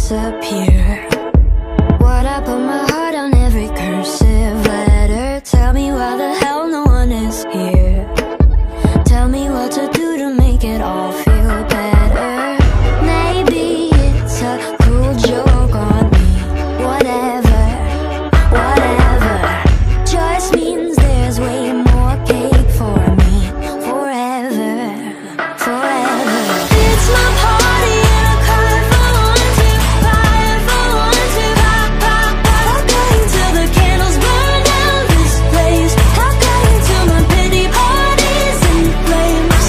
disappear. Why'd I put my heart on every cursive letter? Tell me why the hell no one is here. Tell me what to do to make it all feel better. Maybe it's a cruel joke on me. Whatever, whatever. Just means there's way more cake for me. Forever, forever. It's my party and I cry for one, two, cry for one, two, pop, pop, pop. I'll go until the candles burn down this place. I'll go into my pity parties and flames.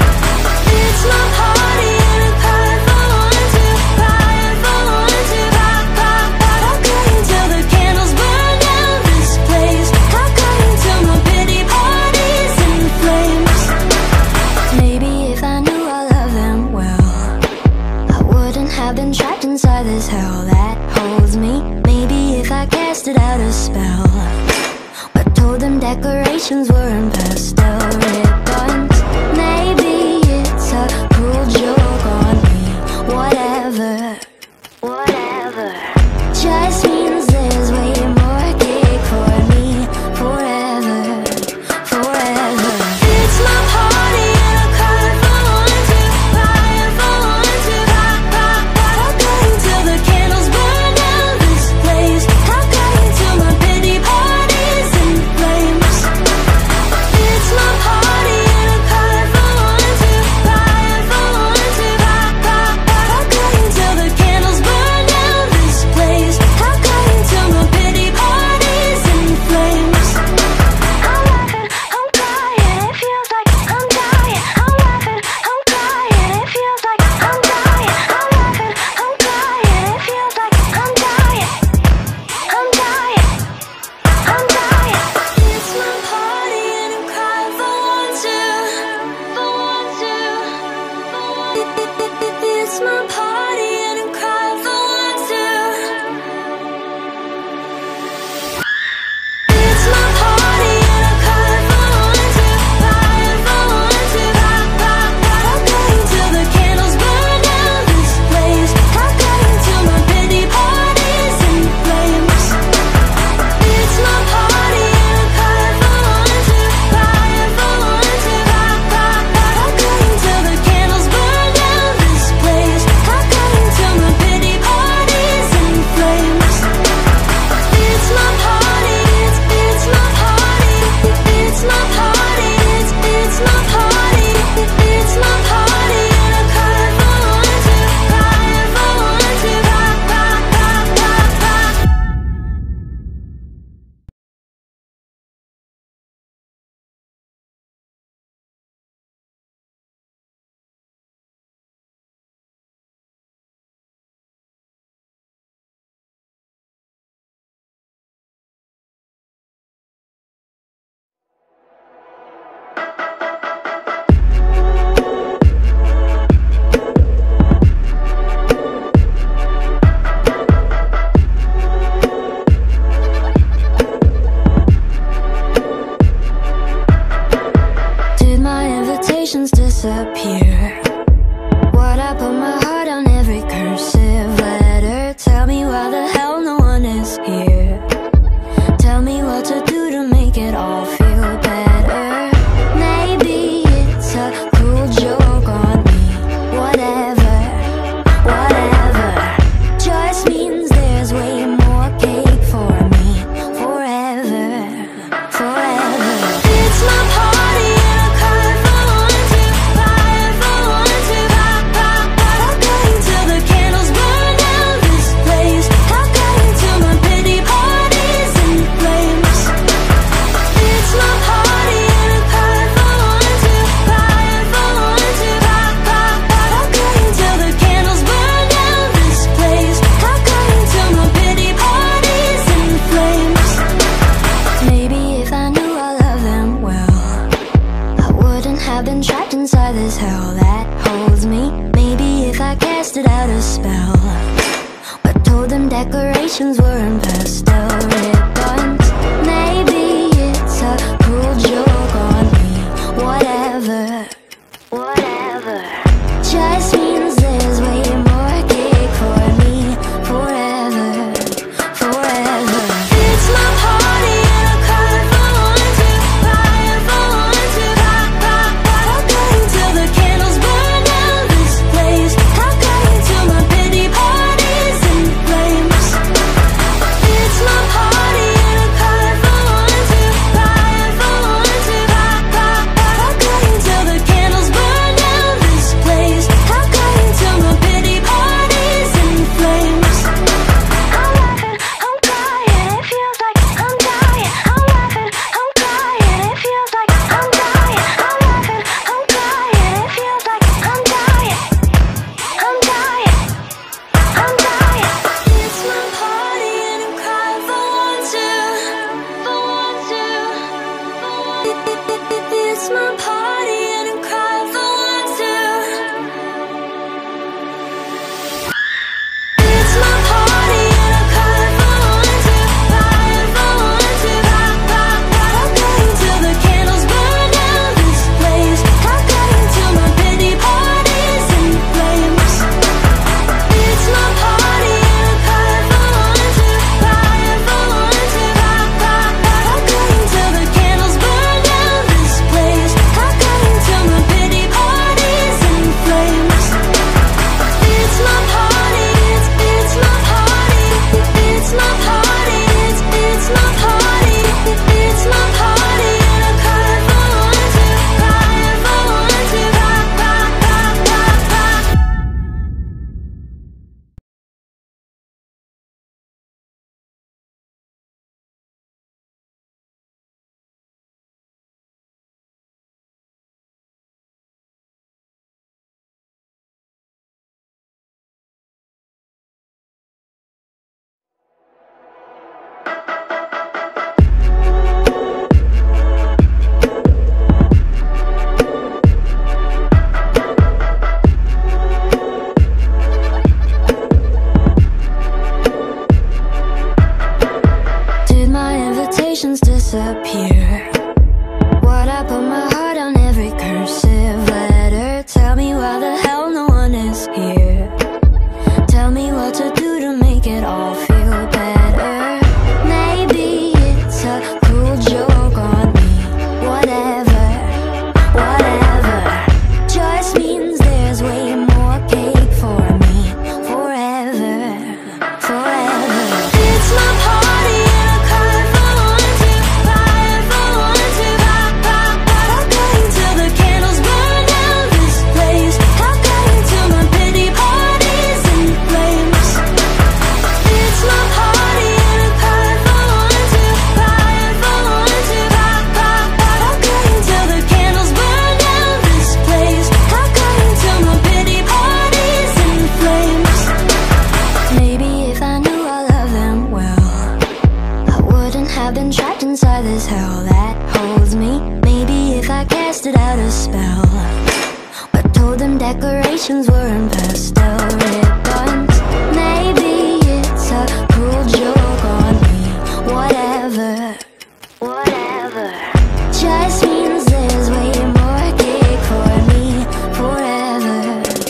It's my party and I cry for one, two, cry for one, two, pop, pop, pop. I'll go until the candles burn down this place. I'll go into my pity parties and flames. Maybe if I knew all of them well, I wouldn't have been trapped inside this hell that holds me. Maybe if I casted out a spell, but told them decorations were in pastel ribbons. Maybe it's a cruel joke on me. Whatever, whatever. Just means there's way more cake for me. Forever, forever. It's my party and I cry for one, two, cry for one, two, pop, pop, pop. I'll go until the candles burn down this place. I'll go into my pity parties and flames. It's my party and I cry for one, two, cry for one, two, pop, pop, pop. I'll go until the candles burn down this place. I'll go into my pity parties and flames. I'm laughing, I'm crying, it feels like I'm dying. I'm laughing, I'm crying, it feels like I'm dying. I'm laughing, I'm crying, it feels like I'm dying. I'm dying, I'm dying. It's my party and I cry for one, two, for one, two, for one. It's my party and I cry for one, two. It's my party and I cry for one, two, cry for one, two, pop, pop, pop. I'll go until the candles burn down this place. I'll go into my pity parties and flames. It's my party and I cry for one, two, cry for one, two, pop, pop, pop. I'll go until the candles burn down this place. I'll go into my pity parties and flames. It's my party, it's my party, it's my party, it's my party, it's my party and I cry for one, two, cry for one, two, pop, pop, pop, pop, pop. Did my invitations disappear? Why'd I put my heart on every cursive letter? Tell me why the hell no one is here. Tell me what to do to make it all feel better. Maybe it's a cruel joke on me. Whatever, whatever. Just means there's way more cake for me. Forever, forever. It's my party and I cry for one, two, cry for one, two, pop, pop, pop. I'll go until the candles burn down this place. I'll go into my pity parties and flames. It's my party and I cry for one, two, cry for one, two, pop, pop, pop. I'll go until the candles burn down this place. I'll go into my pity parties and flames. Maybe if I knew all of them well, I wouldn't have been trapped inside this hell that holds me. Maybe if I casted out a spell, but told them decorations were in pastel ribbons. Maybe it's a cruel joke on me. Whatever, whatever. Just means there's way more cake for me. It's my party and I cry if I want to. It's my party and I cry if I want to. Cry if I want to. Cry, cry, cry. I'll go until the candles burn down this place. I'll go until my pity party's in flames. It's my party and I cry if I want to. Cry if I want to. Cry, cry, cry. I'll go until the candles burn down this place. I'll go until my pity party's in flames. It's my party, it's my party, it's my party, it's my party, it's my party, and I cry if I want to, cry if I want to, cry, cry, cry, cry, cry. Did my invitations disappear? What I put my heart on every cursive letter. Tell me why the hell no one is here. Tell me what to do to make it all feel better. Maybe it's a cruel joke on me. Whatever, whatever. Just means there's way more cake for me. Forever, forever. It's my party and I cry if I want to. Cry if I want to. Cry, cry, cry. I'll go until the candles burn down this place. I'll go until my pity party's in flames. It's my party and I cry if I want to. Cry if I want to. Cry, cry, cry. I'll go until the candles burn down this place. I'll go until my pity party's in flames. Maybe if I knew all of them well, I wouldn't have been trapped inside this hell that holds me. Maybe if I casted out a spell, but told them decorations were in pastel ribbons. Maybe it's a cruel joke on me. Whatever, whatever. Just means there's way more cake for me. Forever,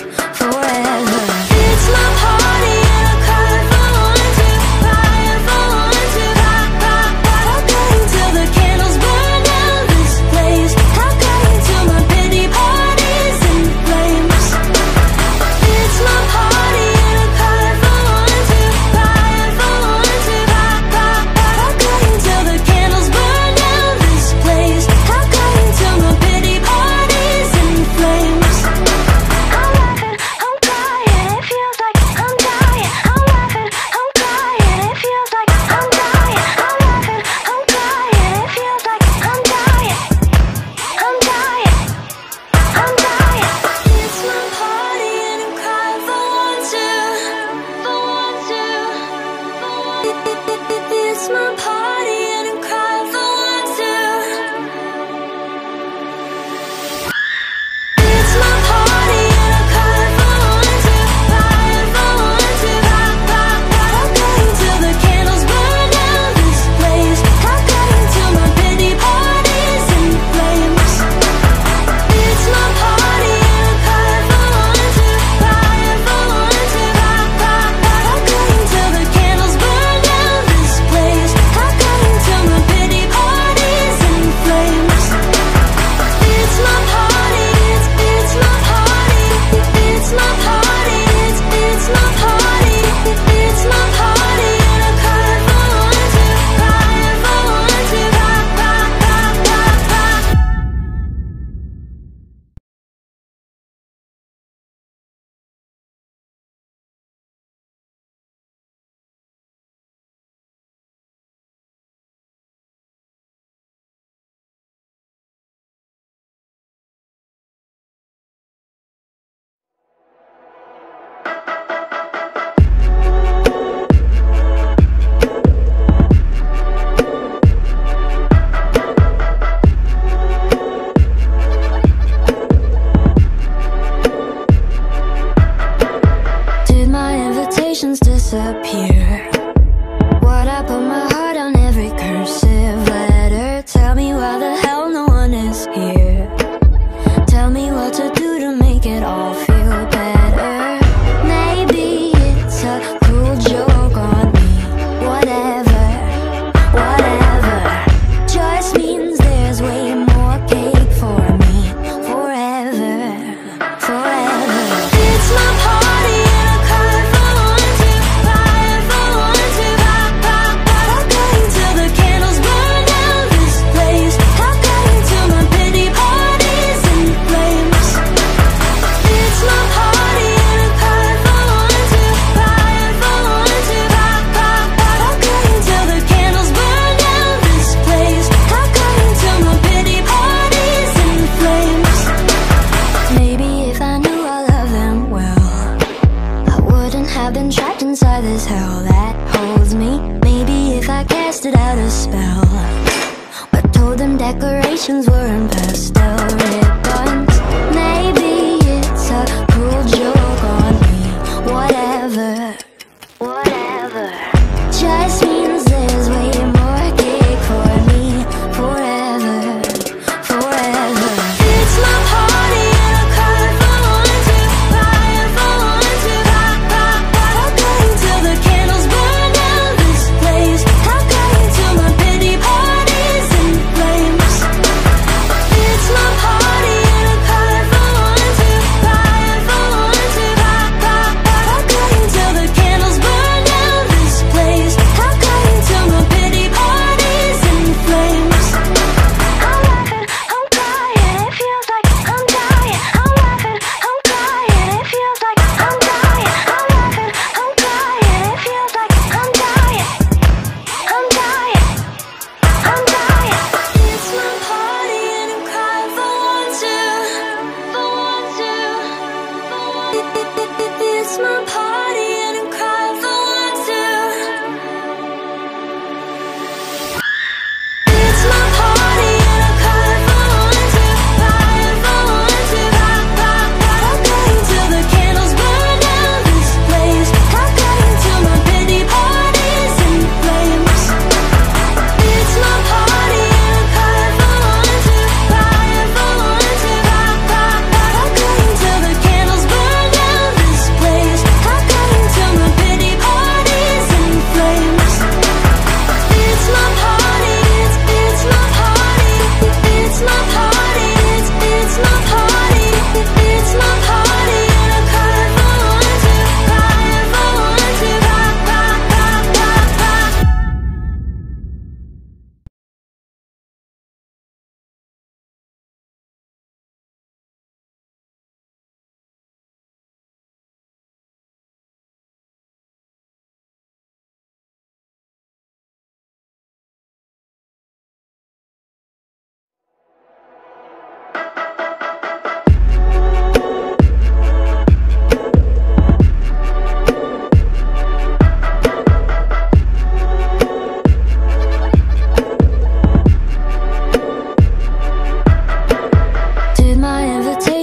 forever. It's my party and I cry if I want to. Cry if I want to. Cry, cry, cry. I'll go until the candles burn down this place. I'll go until my pity party's in flames. It's my party and I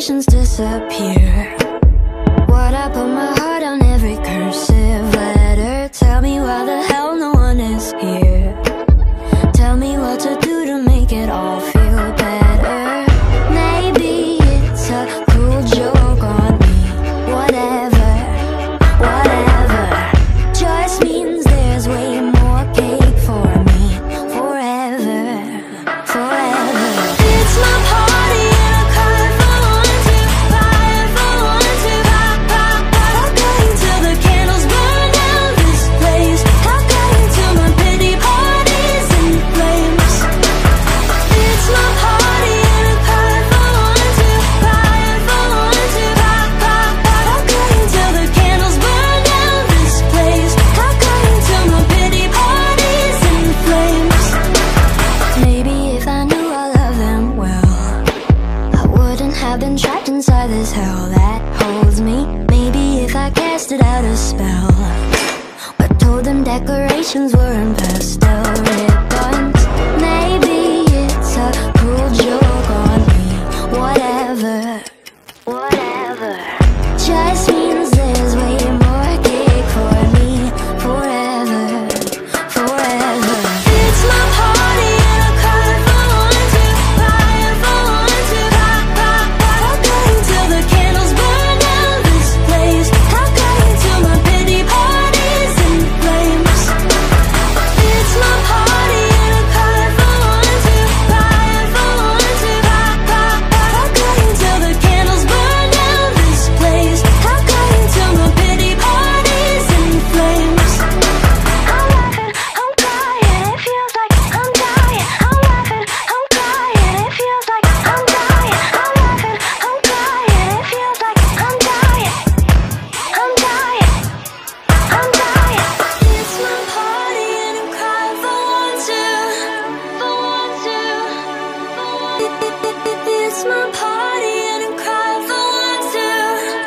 invitations disappear? What I put my heart on every cursive letter? Tell me why the hell no one is here. Tell me what to do to make it all feel better. Maybe it's a cruel joke on me. Whatever, whatever. Just means there's way more cake for me. Forever, forever. It's my party and I cry for one, two, cry for one, two, pop, pop, pop. How going till the candles burn down this place? How going till my pity parties in flames? It's my party and I cry for one, two, cry for one, two, pop, pop, pop. How going till the candles burn down this place? How going till my pity parties in flames? Maybe if I knew I loved them well, I wouldn't have been trapped inside this hell that holds me. Maybe if I casted out a spell, but told them decorations were in pastel ribbons. Maybe it's a cruel joke on me. Whatever, whatever. Just means there's way more cake for me. Forever, forever. It's my party and I cry for one, two, cry for one, two, pop, pop, pop. How going till the candles burn down this place? How going till my pity parties in flames? It's my party and I cry for one, two, cry for one, two, pop, pop, pop. How going till the candles burn down this place? How going till my pity parties in flames? I'm laughing, I'm crying, it feels like I'm dying. I'm laughing, I'm crying, it feels like I'm dying. I'm laughing, I'm crying, it feels like I'm dying. I'm dying, I'm dying. It's my party and I'm crying for one, two, for one, two, for one. It's my party and I'm crying for one, two.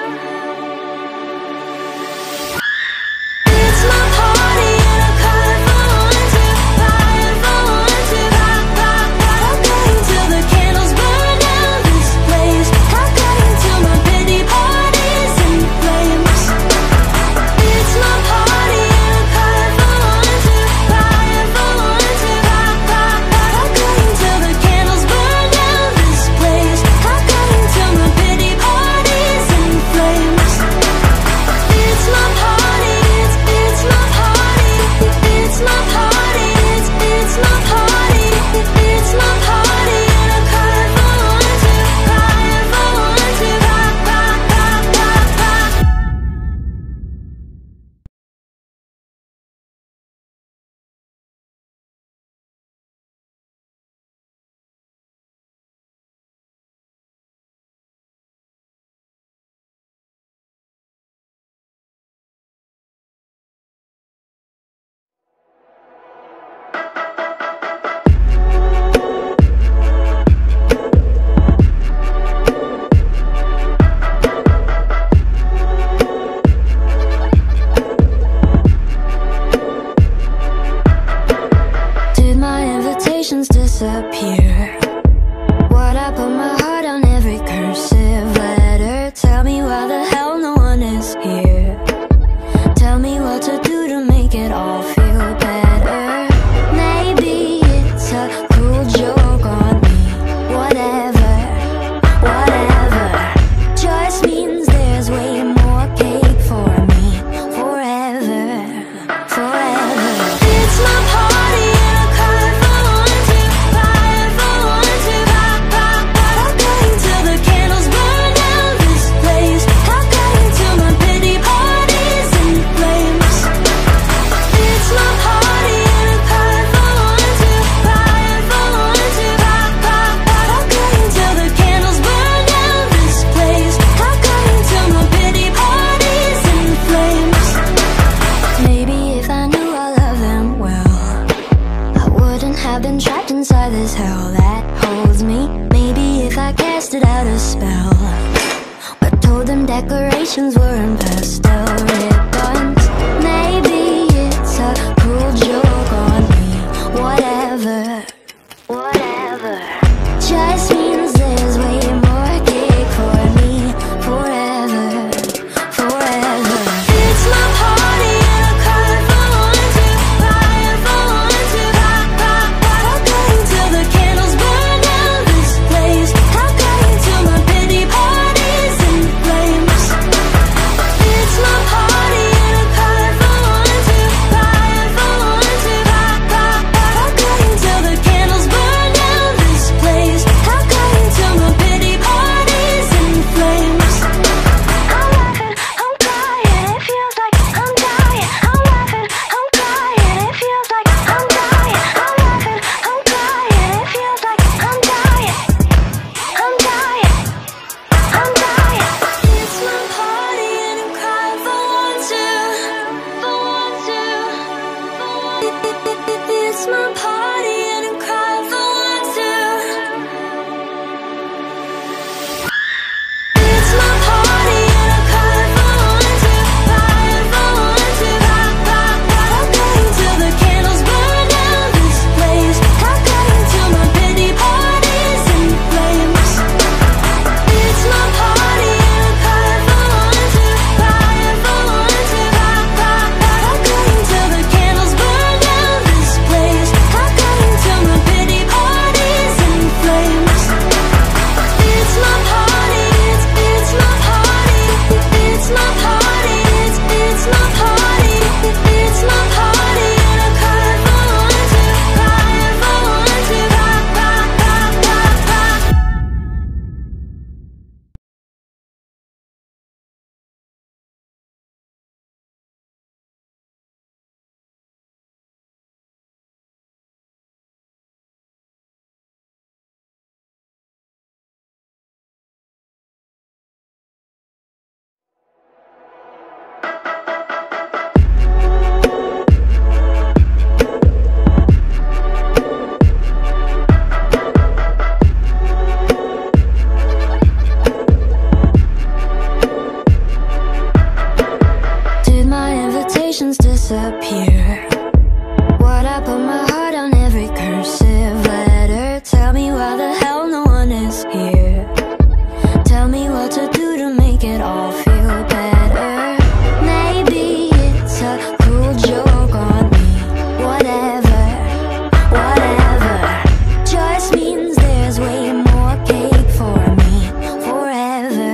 It's my party and I cry for one, two, cry for one, two, pop, pop, pop. How going till the candles burn down this place? How going till my pity parties in flames? It's my party and I cry for one, two, cry for one, two, pop, pop, pop. How going till the candles burn down this place? How going till my pity parties in flames? It's my party, it's my party, it's my party, it's my party, it's my party and I cry for one, two, cry for one, two, pop, pop, pop, pop, pop. Did my invitations disappear? What I put my heart on every cursive letter? Tell me why the hell no one is here. Tell me what to do to make it all feel better. Maybe it's a cruel joke on me. Whatever, whatever. Just means there's way more cake for me. Forever, forever. It's my party and I cry for one, two, cry for one, two, pop, pop, pop. How going till the candles burn down this place? How going till my pity parties in flames? It's my party and I cry for one, two, cry for one, two, pop, pop, pop. How going till the candles burn down this place? How going till my pity parties in flames? Maybe if I knew I loved them well, I wouldn't have been trapped inside this hell that holds me. Maybe if I casted out a spell, but told them decorations were in pastel ribbons. Maybe it's a cruel joke on me. Whatever, whatever. Just means there's way more cake for me. disappear. What I put my heart on every cursive letter. Tell me why the hell no one is here. Tell me what to do to make it all feel better. Maybe it's a cruel joke on me. Whatever, whatever. Just means there's way more cake for me. Forever,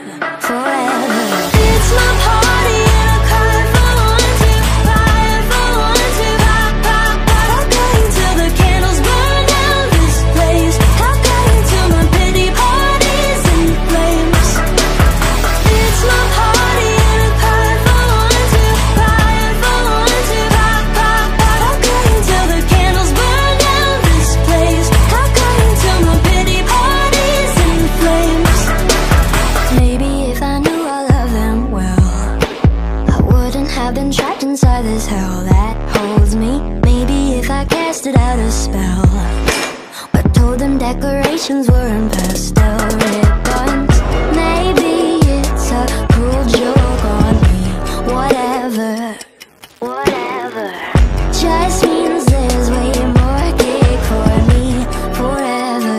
forever. It's my party and I cry for one, two, cry for one, two, pop, pop, pop. How kind till the candles burn down this place. How kind till my pity parties in flames. It's my party and I cry for one, two, cry for one, two, pop, pop, pop. How kind till the candles burn down this place. How kind till my pity parties in flames. Maybe if I knew all of them well, I wouldn't have been trapped inside this hell that holds me. Maybe if I casted out a spell, but told them decorations were in pastel ribbons. Maybe it's a cruel joke on me. Whatever, whatever. Just means there's way more cake for me. Forever,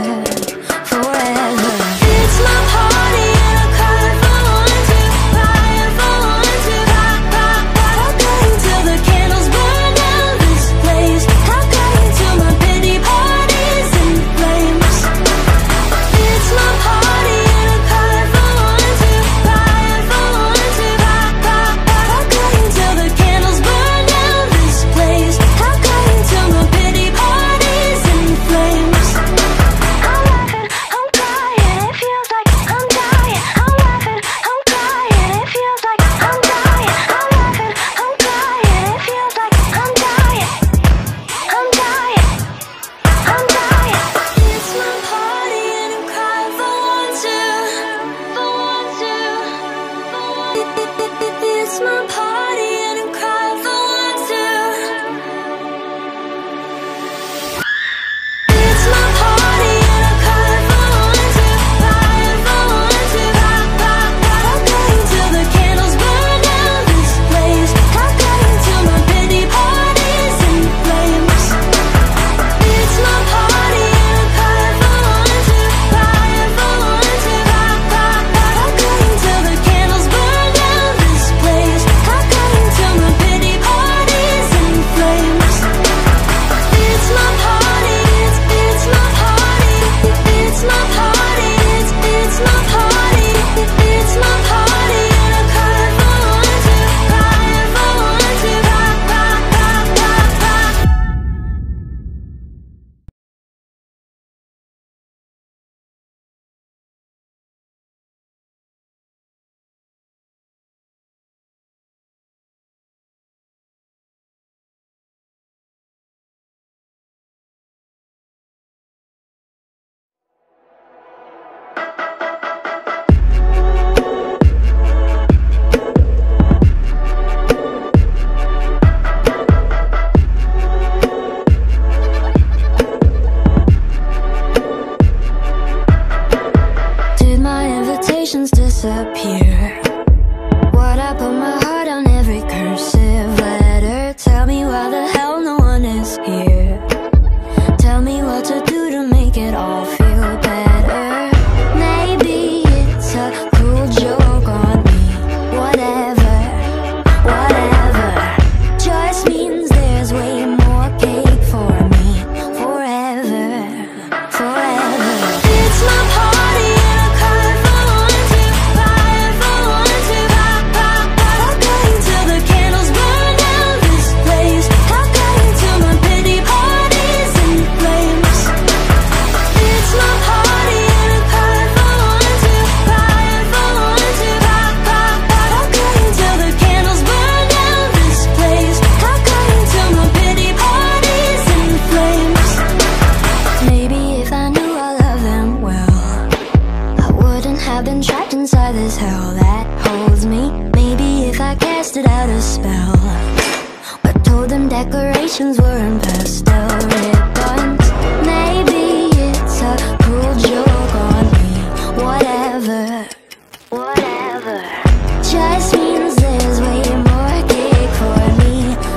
forever. It's my party and I cry for one, two, cry for one, two, pop, pop, pop. How kind till the candles burn down this place. How kind till my pity parties in flames. It's my party and I cry for one, two, cry for one, two, pop, pop, pop. How kind till the candles burn down this place. How kind till my pity parties in flames. I'm laughing, I'm crying, it feels like I'm dying. I'm laughing, I'm crying, it feels like I'm dying. I'm laughing, I'm crying, it feels like I'm dying. I'm dying, I'm dying. It's my party and I'm crying for one, two, for one, two, for one. It's my party and I'm crying for one, two. It's my party and I cry for one, two, cry for one, two, pop, pop, pop. How kind till the candles burn down this place. How kind till my pity parties in flames. It's my party and I cry for one, two, cry for one, two, pop, pop, pop. How kind till the candles burn down this place. How kind till my pity parties in flames. It's my party, it's my party, it's my party, it's my party, it's my party and I cry for one, two, cry for one, two, pop, pop, pop, pop, pop. Did my invitations disappear? What I put my heart on every cursive letter. Tell me why the hell no one is here. Tell me what to do to make it all feel better. Maybe it's a cruel joke on me. Whatever, whatever. Just means there's way more cake for me. Forever, forever. It's my party and I cry for one, two, cry for one, two, pop, pop, pop. How kind till the candles burn down this place. How kind till my pity parties in flames. It's my party and I cry for one, two, cry for one, two, pop, pop, pop. How kind till the candles burn down this place. How kind till my pity parties in flames. Maybe if I knew all of them well, I wouldn't have been trapped inside this hell that holds me. Maybe if I casted out a spell, but told them decorations were in pastel ribbons. Maybe it's a cruel joke on me. Whatever, whatever. Just means there's way more cake for me.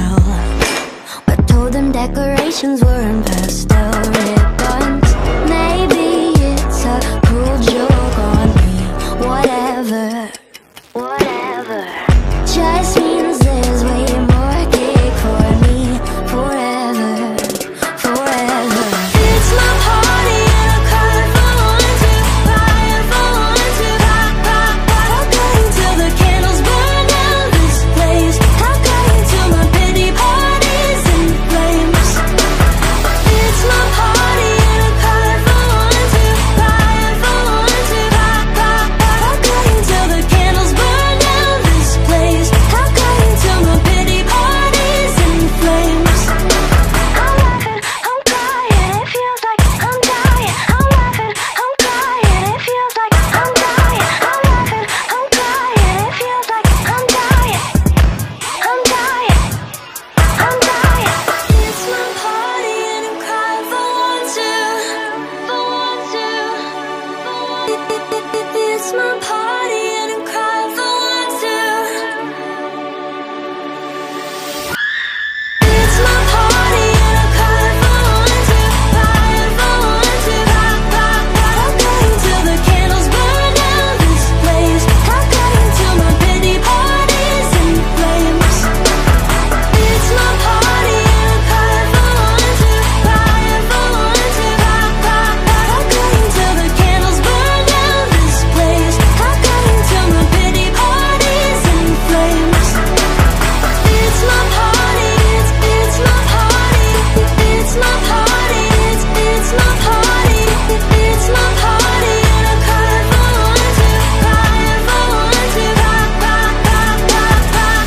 well, but told them decorations were in pastel ribbons. Maybe it's a cruel joke on me. Whatever, whatever. Just means there's way more cake for me. Forever, forever. It's my party and I cry for one, two, cry for one, two, pop, pop, pop. I'll go until the candles burn down this place. I'll go until my pity party's in flames. It's my party and I cry for one, two, cry for one, two, pop, pop, pop. I'll go until the candles burn down this place. I'll go until my pity party's in flames. I'm laughing, I'm crying, it feels like I'm dying. I'm laughing, I'm crying, it feels like I'm dying. I'm laughing, I'm crying, it feels like I'm dying. I'm dying, I'm dying. It's my party and I'm crying for one, two, for one, two, for one. It's my party and I'm crying for one, two. It's my party and I cry for one, two, cry for one, two, pop, pop, pop. I'll go until the candles burn down this place. I'll go until my pity party's in flames. It's my party and I cry for one, two, cry for one, two, pop, pop, pop. I'll go until the candles burn down this place. I'll go until my pity party's in flames. It's my party, it's my party, it's my party, it's my party, it's my party and I cry for one, two, cry for one, two, pop, pop, pop, pop, pop.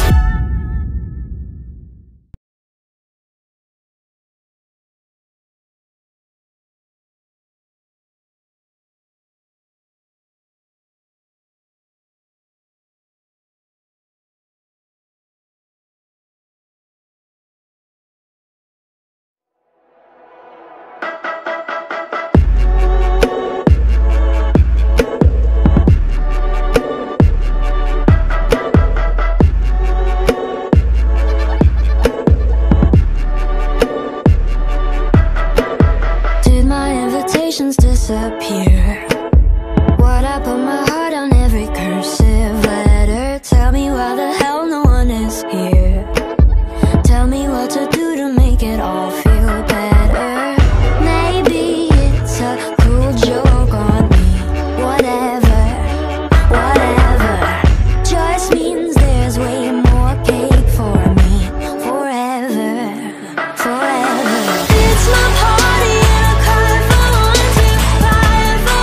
Did my invitations disappear? What I put my heart on every cursive letter. Tell me why the hell no one is here. Tell me what to do to make it all feel better. Maybe it's a cruel joke on me. Whatever, whatever. Just means there's way more cake for me. Forever, forever. It's my party and I cry for one, two, cry for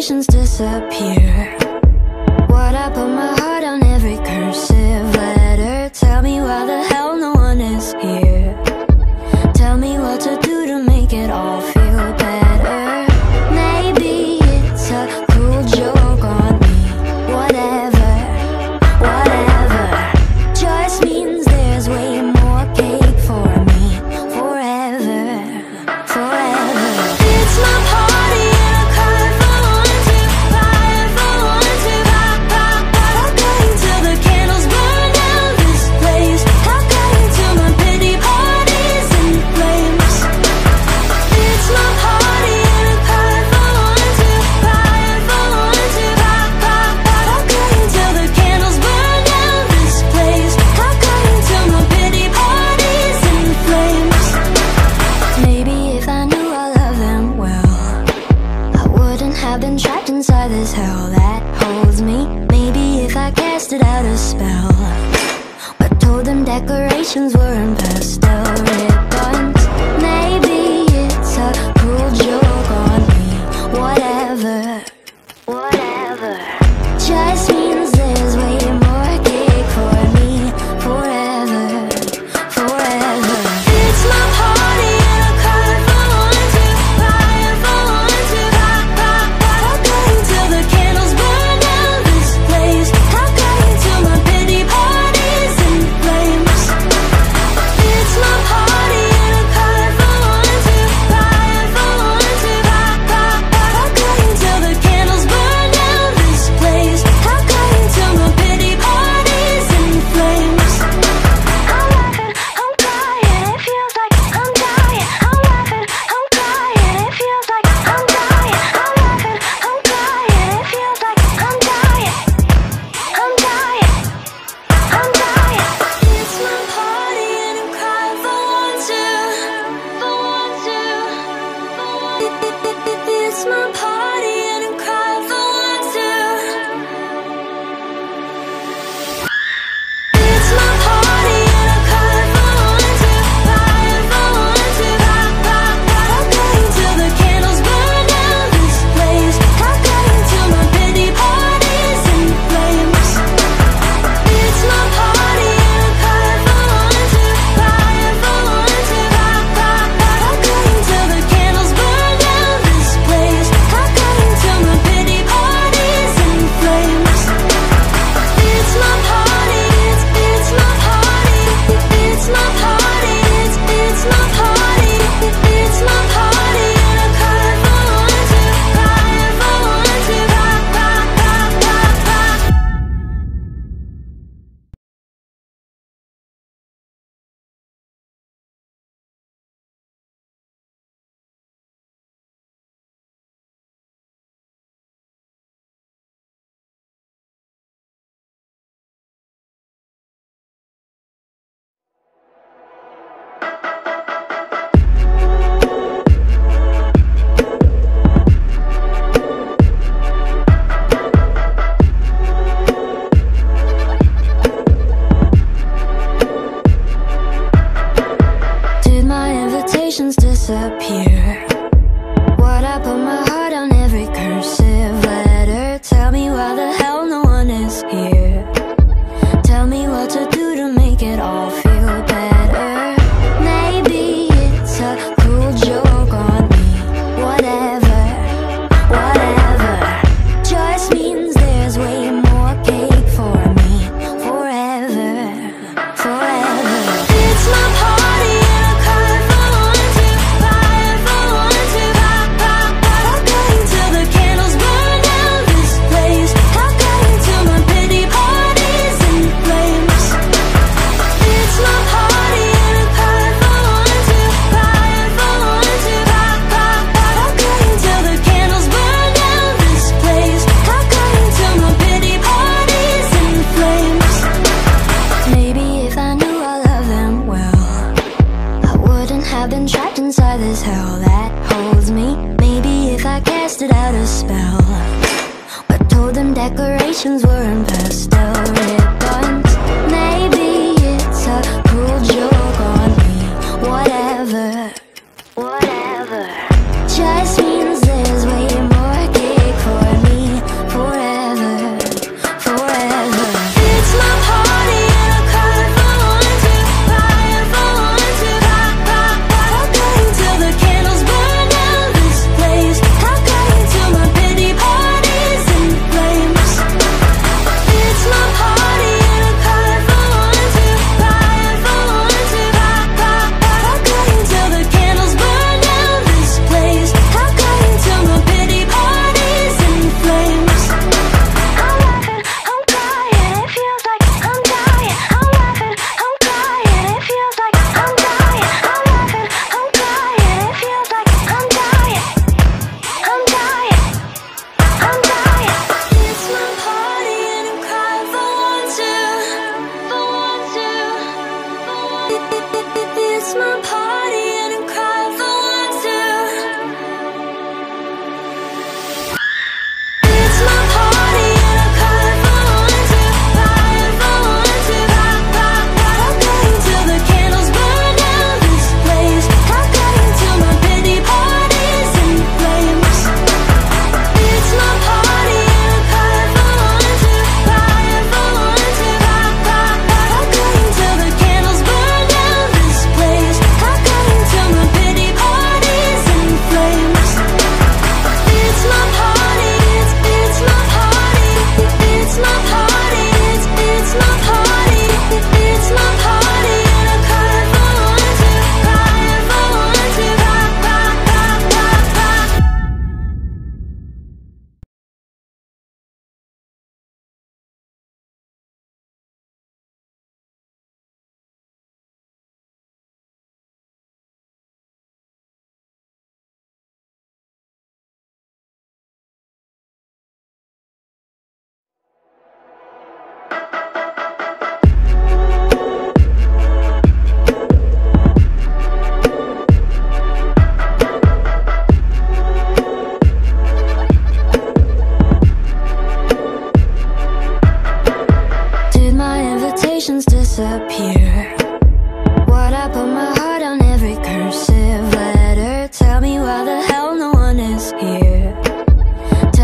invitations disappear? Why'd I put my heart on every cursive letter? Tell me why the hell no one is here. Tell me what to do to make it all feel better. Maybe it's a cruel joke on me. Whatever, whatever. Just means there's way more cake for me. Forever, forever. It's my party and I cry for one, two, cry for one, two, pop, pop, pop. How going till the candles burn down this place? How going till my pity parties in flames? It's my party and I cry for one, two, cry for one, two, pop, pop, pop. How going till the candles burn down this place? How going till my pity parties in flames? Maybe if I knew all of them well, I wouldn't have been trapped inside this hell that holds me. Maybe if I casted out a spell, but told them decorations weren't pastel ribbons. Maybe it's a cruel joke on me. Whatever, whatever. Just means there's way more cake for me. Forever, forever. It's my party and I cry for one, two, cry for one, two, pop, pop, pop. How going till the candles burn down this place? How going till my pity parties in flames? It's my party and I cry for one, two, cry for one, two, pop, pop, pop. How going till the candles burn down this place? How going till my pity parties in flames? I'm laughing, I'm crying, it feels like I'm dying. I'm laughing, I'm crying, it feels like I'm dying. I'm laughing, I'm crying, it feels like I'm dying. I'm dying, I'm dying. It's my party and I'm crying for one, two, for one, two, for one. It's my party and I'm crying for one, two. It's my party and I cry for one, two, cry for one, two, pop, pop, pop. How going till the candles burn down this place? How going till my pity parties in flames? It's my party and I cry for one, two, cry for one, two, pop, pop, pop. How going till the candles burn down this place? How going till my pity parties in flames? It's my party, it's my party, it's my party, it's my party, it's my party and I cry for one, two, cry for one, two, pop, pop, pop, pop, pop. Did my invitations disappear? Why'd I put my heart on every cursive letter? Tell me why the hell no one is here. Tell me what to do to make it all feel better. Maybe it's a cruel joke on me. Whatever, whatever. Just means there's way more cake for me. Forever, forever. It's my party and I cry for one, two, cry for one, two, pop, pop, pop. How going till the candles burn down this place? How going till my pity parties in flames? It's my party and I cry for one, two, cry for one, two, pop, pop, pop. How going till the candles burn down this place? How going till my pity parties in flames? Maybe if I knew all of them well, I wouldn't have been trapped inside this hell that holds me. Maybe if I casted out a spell, but told them decorations weren't pastel ribbons. Maybe it's a cruel joke on me. Whatever, whatever. Just means there's way more cake for me.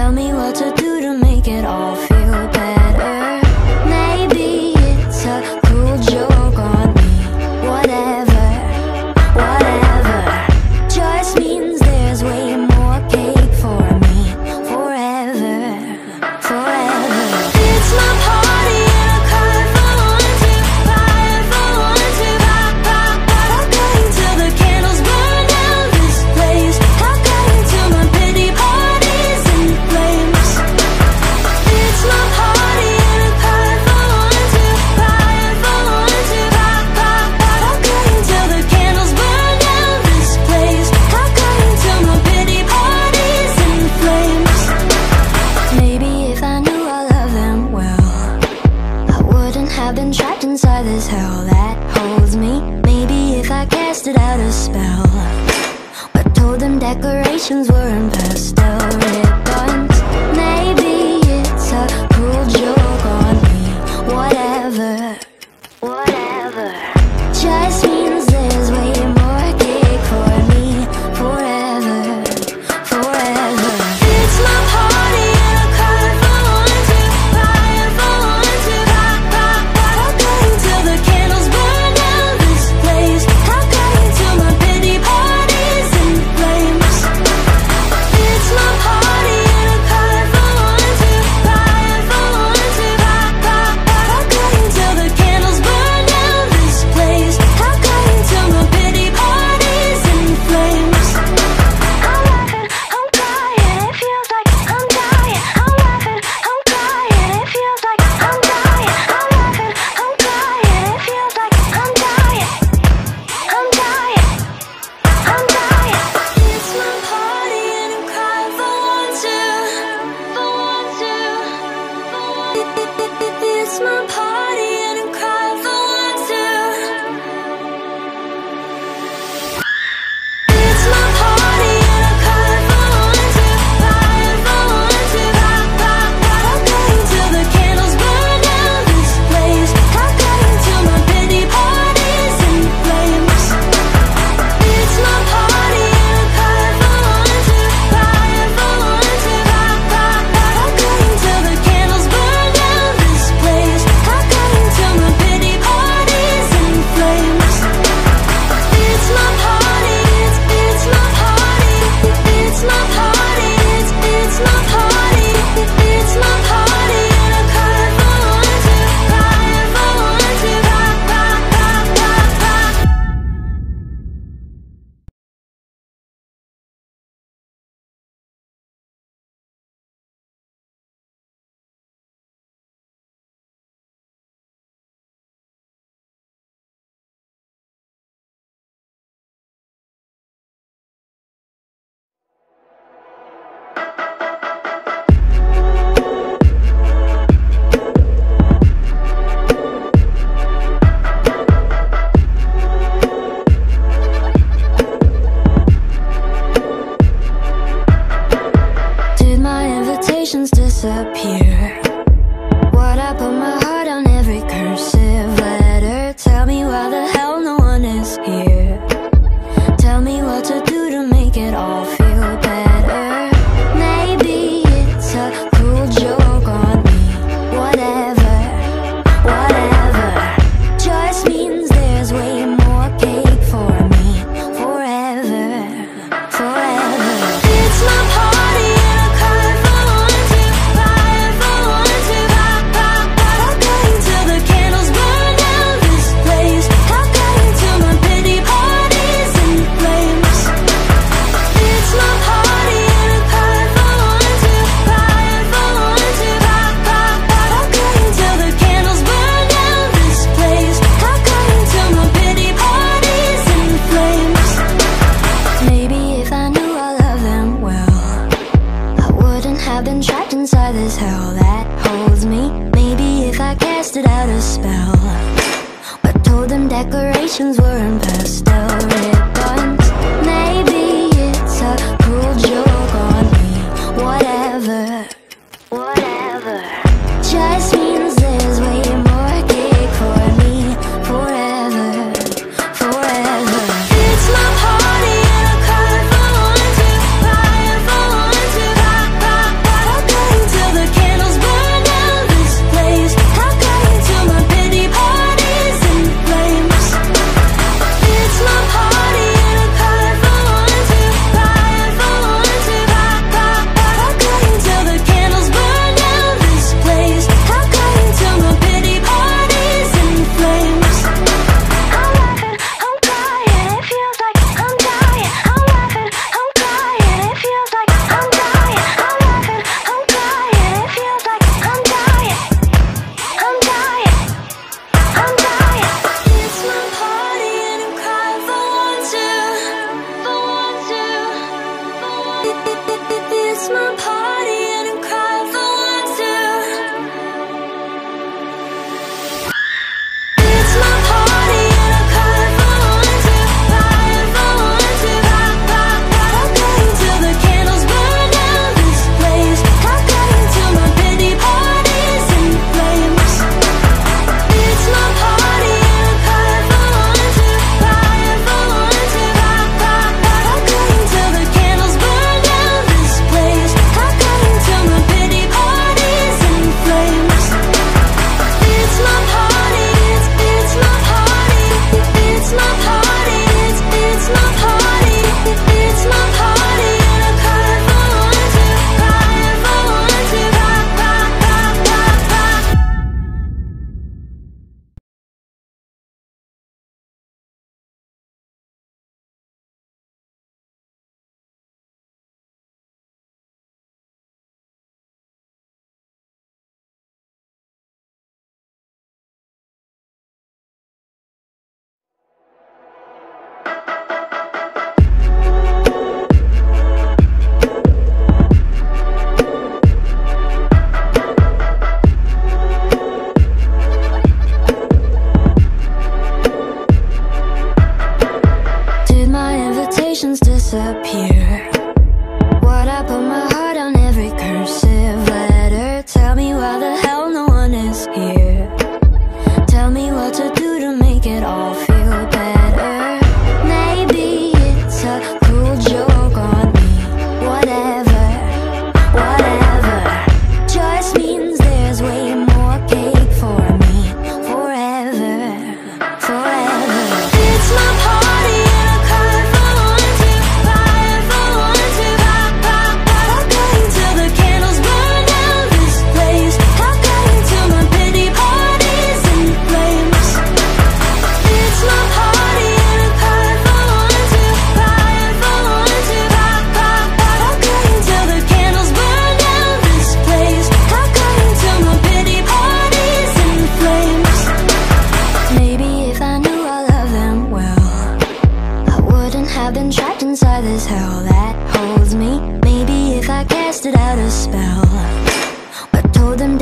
Tell me what to do to make it all feel better. Maybe it's a cruel joke on me. Whatever, whatever. Just means there's way more cake for me. Forever, forever. It's my party and I cry for one, two, cry for one, two, pop, pop, pop. I'll go until the candles burn down this place. I'll go until my pity parties in flames. It's my party and I cry for one, two, cry for one, two, pop, pop, pop. I'll go until the candles burn down this place. I'll go until my pity parties in flames. Maybe if I knew I loved them well, I wouldn't have been trapped inside this hell that holds me. Maybe if I casted out a spell, but told them decorations weren't pastel ribbons. Maybe it's a cruel joke on me. Whatever, whatever. Just means there's way more cake for me. Forever, forever. It's my party and I cry for one, two, cry for one, two, pop, pop, pop. I'll go until the candles burn down this place. I'll go until my pity parties in flames. It's my party and I cry for one, two, cry for one, two, pop, pop, pop. I'll go until the candles burn down this place. I'll go until my pity parties in flames. I'm laughing, I'm crying, it feels like I'm dying. I'm laughing, I'm crying, it feels like I'm dying. I'm laughing, I'm crying, it feels like I'm dying. I'm dying, I'm dying. It's my party and I'm crying for one, two, for one, two, for one. It's my party and I'm crying for one, two. It's my party and I cry for one, two, cry for one, two, pop, pop, pop. I'll go until the candles burn down this place. I'll go until my pity parties in flames. It's my party and I cry for one, two, cry for one, two, pop, pop, pop. I'll go until the candles burn down this place. I'll go until my pity parties in flames. It's my party, it's my party, it's my party, it's my party, it's my party and I cry for one, two, cry for one, two, pop, pop, pop, pop, pop. Did my invitations disappear? Would I put my heart on every cursive letter? Tell me why the hell no one is here. Tell me what to do to make it all feel better. Maybe it's a cruel joke on me. Whatever, whatever. Just means there's way more cake for me. Forever, forever. It's my party and I cry for one, two, cry for one, two, pop, pop, pop. I'll go until the candles burn down this place. I'll go until my pity parties in flames. It's my party and I cry for one, two, cry for one, two, pop, pop, pop. I'll go until the candles burn down this place. I'll go until my pity parties in flames. Maybe if I knew I loved them well, I wouldn't have been trapped inside this hell that holds me. Maybe if I casted out a spell, but told them decorations weren't pastel ribbons. Maybe it's a cruel joke on me. Whatever, whatever. Just means there's way more cake for me. Forever, forever. It's my party and I cry for one, two, cry for one, two, pop, pop, pop. I'll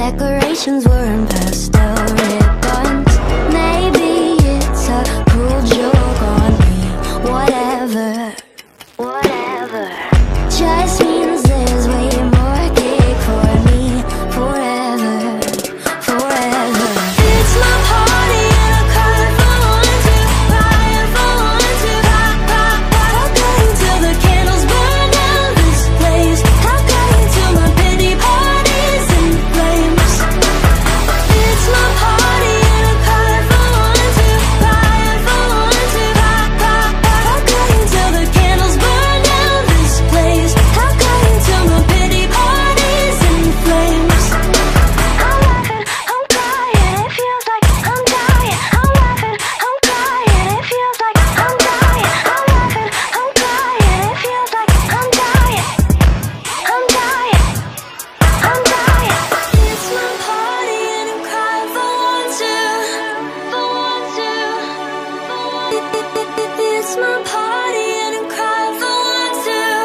decorations were in pastel ribbons. Maybe it's a cruel joke on me. Whatever, whatever. Just means there's way more cake for me. Forever, forever. It's my party and I cry for one, two, cry for one, two, rock, rock, rock. How could until the candles burn down this place? How could until my pity parties in flames? It's my party and I cry for one, two, cry for one, two, rock, rock, rock. How could until the candles burn down this place? How could until my pity parties in flames? I'm laughing, I'm crying, it feels like I'm dying. I'm laughing, I'm crying, it feels like I'm dying. I'm laughing, I'm crying, it feels like I'm dying. I'm dying, I'm dying. It's my party and I'm crying for one, two, for one, two, for one. It's my party and I'm crying for one, two.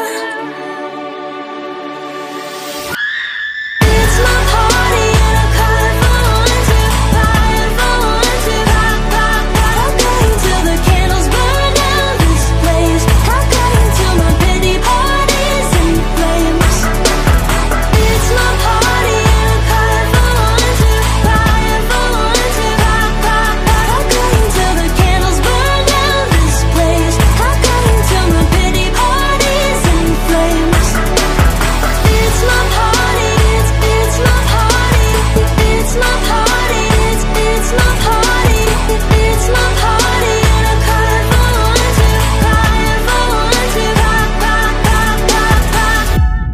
It's my party and I cry for one, two, cry for one, two, rock, rock, rock. How could until the candles burn down this place? How could until my pity parties in flames? It's my party and I cry for one, two, cry for one, two, rock, rock, rock. How could until the candles burn down this place? How could until my pity parties in flames? It's my party, it's my party, it's my party, it's my party, it's my party and I cry for one, two, cry for one, two, rock, rock, rock, rock, rock.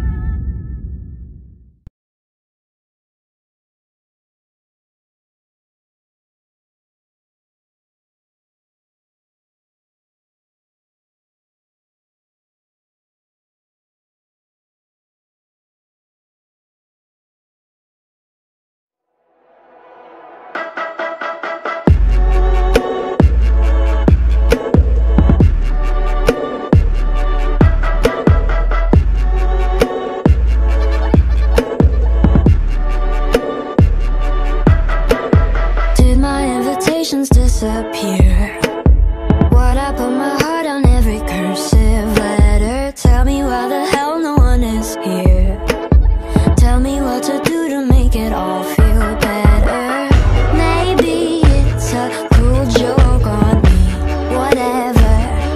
Did my invitations disappear? What I put my heart on every cursive letter? Tell me why the hell no one is here. Tell me what to do to make it all feel better. Maybe it's a cruel joke on me. Whatever,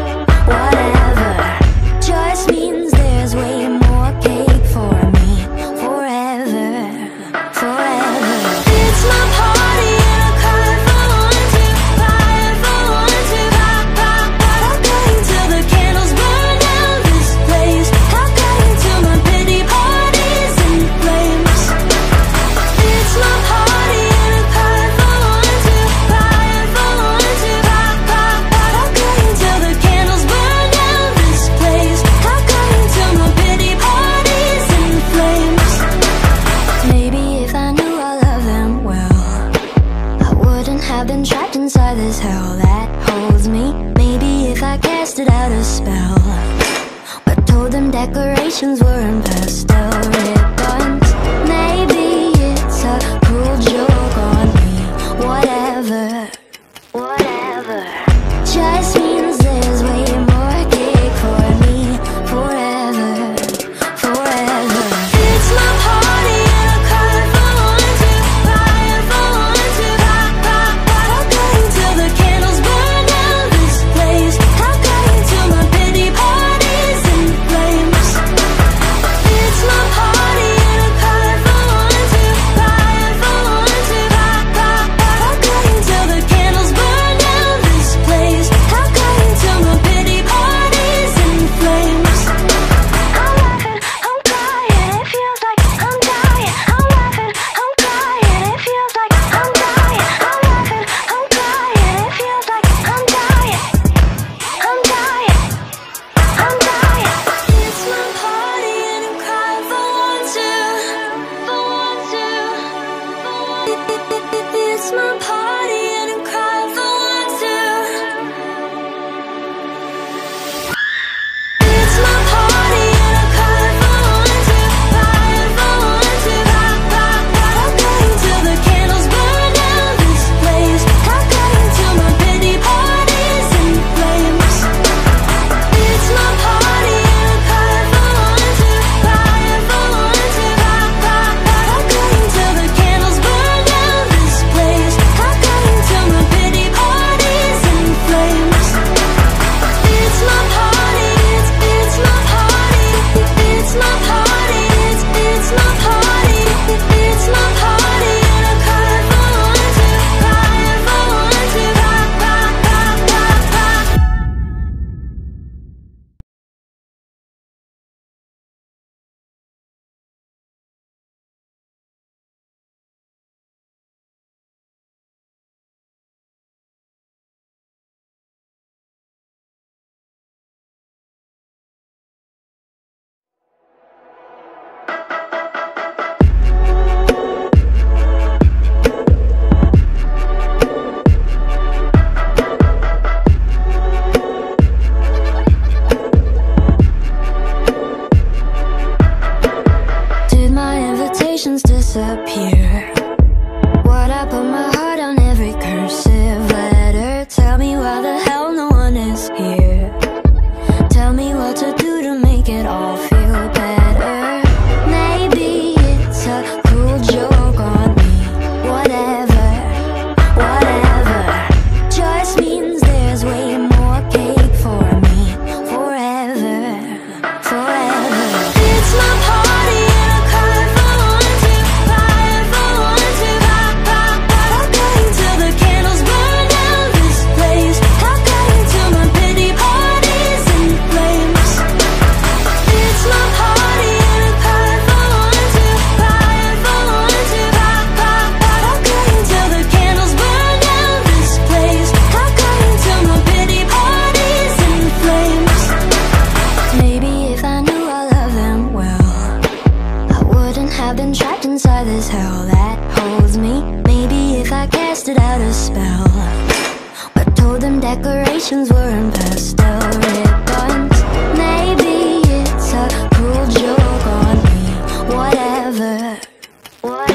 whatever. Just means there's way more cake for me. Forever, forever. It's my party and I cry for one, two, cry for one, two, rock, rock, rock. How could until the candles burn down this place? How could until my pity parties in flames? It's my party and I cry for one, two, cry for one, two, rock, rock, rock. How could until the candles burn down this place? How could until my pity parties in flames? Maybe if I knew all of them well, I wouldn't have been trapped inside this hell that holds me. Maybe if I casted out a spell, but told them decorations were in pastel ribbons. Maybe it's a cruel joke on me. Whatever, whatever. Just means there's way more cake for me. Forever, forever. It's my party and I cry for one, two, cry for one, two, rock, rock, rock. How could until the candles burn down this place? How could until my pity parties in flames? It's my party and I cry for one, two, cry for one, two, rock, rock, rock. How could until the candles burn down this place? How could until my pity parties in flames? I'm laughing, I'm crying, it feels like I'm dying. I'm laughing, I'm crying, it feels like I'm dying. I'm laughing, I'm crying, it feels like I'm dying. I'm dying, I'm dying. It's my party and I'm crying for one, two, for one, two, for one. It's my party and I'm crying for one, two. It's my party and I cry for one, two, cry for one, two, rock, rock, rock. How could disappear. What I put my heart on every cursive letter. Tell me why the hell no one is here. Tell me what to do to make it all feel better. Maybe it's a cruel joke on me. Whatever, whatever. Just means there's way more cake for me. Forever, forever. It's my party and I cry for one, two, cry for one, two, pop, pop, pop. I'll cut until the candles burn down this place. I'll cut until my pity party's in flames. It's my party and I cry for one, two, cry for one, two, pop, pop, pop. I'll cut until the candles burn down this place. I'll cut until my pity party's in flames. Maybe if I knew I loved them well, I wouldn't have been trapped inside this hell that holds me. Maybe if I casted out a spell, but told them decorations were in pastel ribbons. Maybe it's a cruel joke on me. Whatever, whatever.